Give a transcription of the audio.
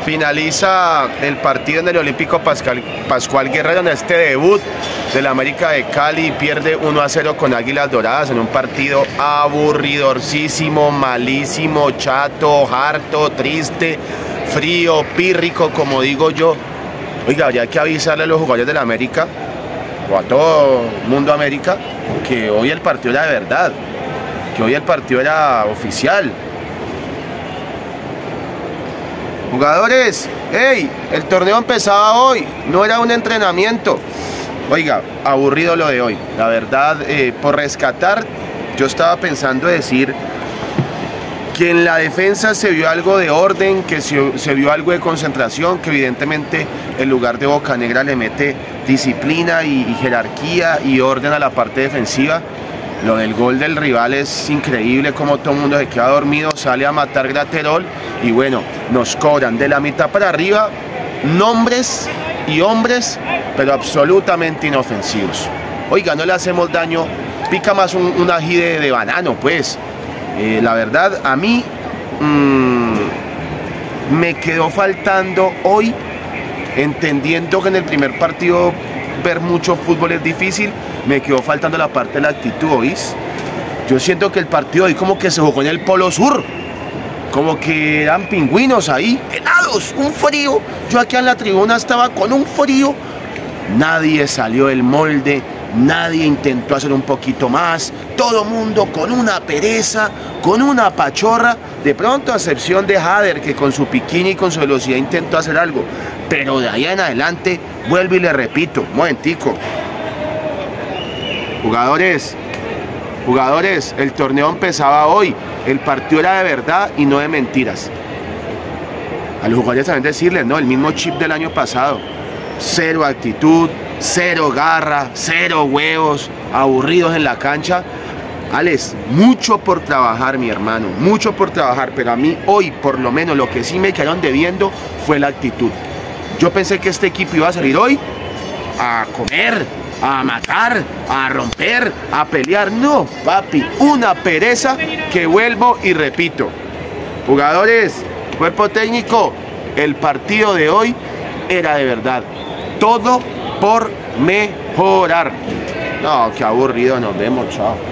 Finaliza el partido en el Olímpico Pascual Guerrero en este debut del América de Cali. Pierde 1-0 con Águilas Doradas en un partido aburridorcísimo, malísimo, chato, harto, triste, frío, pírrico, como digo yo. Oiga, habría que avisarle a los jugadores del América o a todo el mundo América que hoy el partido era de verdad, que hoy el partido era oficial. Jugadores, hey, el torneo empezaba hoy, no era un entrenamiento. Oiga, aburrido lo de hoy. La verdad, por rescatar, yo estaba pensando decir que en la defensa se vio algo de orden, que se vio algo de concentración, que evidentemente el lugar de Bocanegra le mete disciplina y jerarquía y orden a la parte defensiva. Lo del gol del rival es increíble, como todo el mundo se queda dormido, sale a matar Graterol y bueno, nos cobran de la mitad para arriba nombres y hombres, pero absolutamente inofensivos. Oiga, no le hacemos daño, pica más un ají de banano, pues. La verdad, a mí me quedó faltando hoy, entendiendo que en el primer partido ver mucho fútbol es difícil, me quedó faltando la parte de la actitud, ¿oís? Yo siento que el partido hoy como que se jugó en el Polo Sur, como que eran pingüinos ahí, helados, un frío. Yo aquí en la tribuna estaba con un frío, nadie salió del molde, nadie intentó hacer un poquito más, todo mundo con una pereza, con una pachorra, de pronto a excepción de Hader, que con su piquín y con su velocidad intentó hacer algo, pero de ahí en adelante, vuelvo y le repito, un momentico. Jugadores, el torneo empezaba hoy, el partido era de verdad y no de mentiras. A los jugadores también decirles, no, el mismo chip del año pasado, cero actitud, cero garra, cero huevos, aburridos en la cancha. Alex, mucho por trabajar, mi hermano, mucho por trabajar, pero a mí hoy, por lo menos, lo que sí me quedaron debiendo fue la actitud. Yo pensé que este equipo iba a salir hoy a comer, a matar, a romper, a pelear. No, papi, una pereza que vuelvo y repito. Jugadores, cuerpo técnico, el partido de hoy era de verdad. Todo por mejorar. No, qué aburrido, nos vemos, chao.